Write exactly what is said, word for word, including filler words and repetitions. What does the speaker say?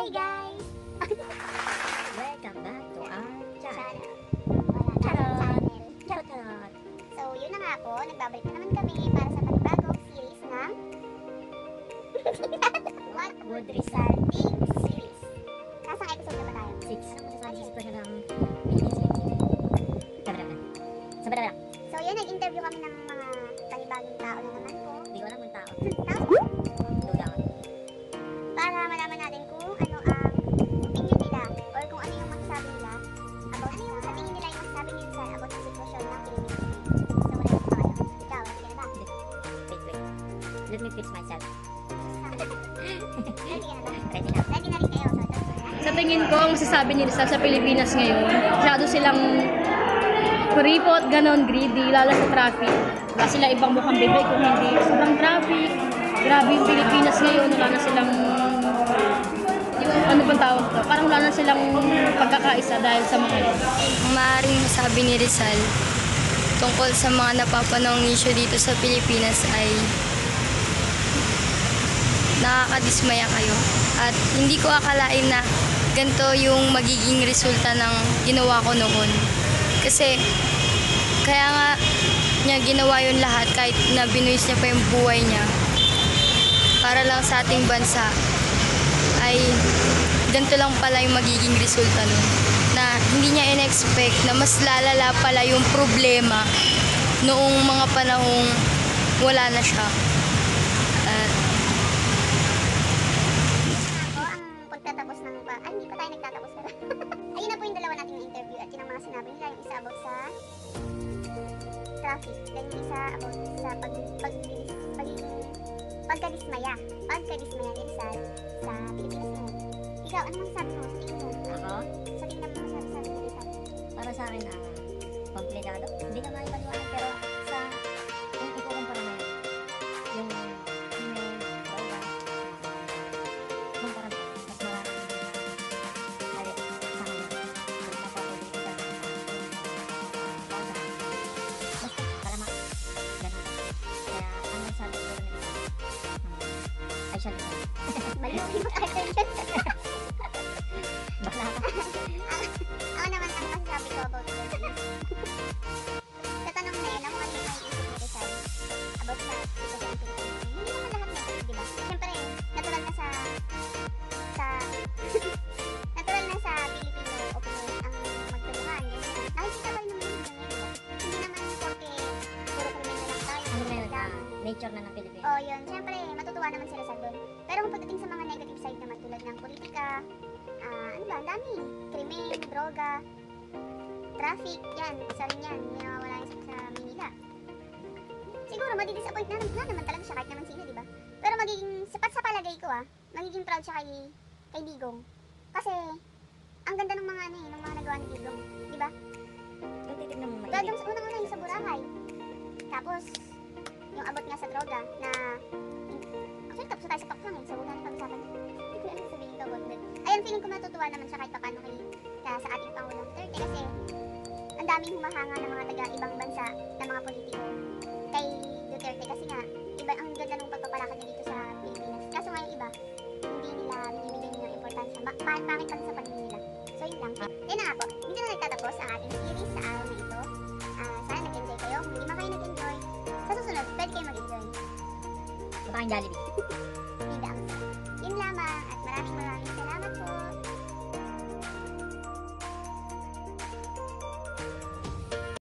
Hi guys! Welcome back to our channel. Charot! Charot, charot. So, yun na nga po. Nagbabalik na naman kami para sa panibagong series ng What Would Rizal Think series. Kasang episode na ba tayo? Six. Ano mo sa discussion ng Philippines? Sabara na. Sabara na. So, yun. Nag-interview kami ng mga panibagong tao na naman po. Hindi ko alam kung tao. Tao? Duda ka. Para malaman natin kung ano ang opinion nila or kung ano yung masasabi nila about ano yung sa tingin nila yung masasabi ni Rizal about sa sitwasyon ng Pilipinas. So, wala yung tayo. Ikaw, hindi ka na ba? Wait, wait. Let me fix myself. Ready ka na ba? Ready na. Ready na rin kayo. So, tapos na. Sa tingin ko, ang masasabi ni Rizal sa Pilipinas ngayon, masyado silang kuripot, ganon, greedy, lalo sa traffic. Wala sila ibang mukhang bibig kung hindi. Sobrang traffic. Grabe yung Pilipinas ngayon, wala na silang, yung, ano bang tawag to? Parang wala na silang pagkakaisa dahil sa mga yun. Ang maaaring masabi ni Rizal tungkol sa mga napapanahong issue dito sa Pilipinas ay nakakadismaya kayo. At hindi ko akalain na ganito yung magiging resulta ng ginawa ko noon. Kasi kaya nga niya ginawa yun lahat kahit na binuwis niya pa yung buhay niya para lang sa ating bansa ay ganito lang pala yung magiging resulta nun. Na hindi niya in-expect na mas lalala pala yung problema noong mga panahong wala na siya. Uh, Ako ang pagtatapos ng ba? Ay, hindi pa tayo nagtatapos pero. Ayun na po yung dalawa nating interview at yun ang mga sinabi nila. Yung isa about sa traffic. Then yung isa about sa pag pag pag pagkadismaya. Pagkadismaya ni Rizal sa Pilipinas ngayon. Ikaw, ano masasabi mo sa tingin mo? Ako? Sa tingin mo masasabi ni Rizal? Para sa akin, ah, komplikado. Hindi ka maipaniwala, pero sa, kung ikukumpara na yun, yung female, droga, kumpara mo, mas marami yung halit sa kanila. Kung mapapulit ka, basta, basta, talamak, ganun. Kaya, ang nasabi ko rin isa, ay siya rin. Maluwi mo tayo dyan. Bakla ka. Ako naman ang masasabi ko about this is sa tanong na yun, ako ano yung naiisip ni Rizal about sa sitwasyon ng Pilipinas. Hindi naman lahat negative, di ba? Siyempre, natural na sa sa natural na sa Filipino opinion ang magtulungan. Ganyan. Nakikita ba yung mga ngayon, di ba? Hindi naman porque puro krimen na lang tayo. Ano na yun, lang. ah, nature na ng Pilipinas. Oh, yun. Siyempre, matutuwa naman si Rizal doon. Pero kung pagdating sa mga negative side naman tulad ng politika, ah, ano ba, ang dami. Krimen, droga, traffic, yan. Isa rin yan. Hindi nawawala yan sa, sa Manila. Siguro, madidisappoint na, na naman talaga siya kahit naman sino, di ba? Pero magiging, sapat sa palagay ko ah, magiging proud siya kay, kay Digong. Kasi, ang ganda ng mga ano eh, ng mga nagawa ni Digong. Di ba? Kung titignan mo Gagawin mainit. sa unang-una yung sa Boracay. Tapos, yung abot nga sa droga na actually tapos na tayo sa Tokhang eh. So, wala na pag-usapan. Hindi ko alam sabihin ko about that. Ayun, feeling ko matutuwa naman siya kahit paano kay ka, sa ating Pangulong Duterte kasi ang daming humahanga ng mga taga-ibang bansa na mga politiko kay Duterte kasi nga, iba ang ganda ng pagpapalakad niya dito sa Pilipinas. Kaso nga yung iba, hindi nila binibigyan ng importansya. Ba pa pangit pa sa paningin nila. So, yun lang. Yun na nga po. Hindi na nagtatapos ang ating series sa araw na ito. Uh, sana nag-enjoy kayo. Kung hindi man kayo nag-enjoy, sa susunod, pwede kayo mag-enjoy. Tokhang Jollibee. Hindi ang sarap. Yun lamang at maraming maraming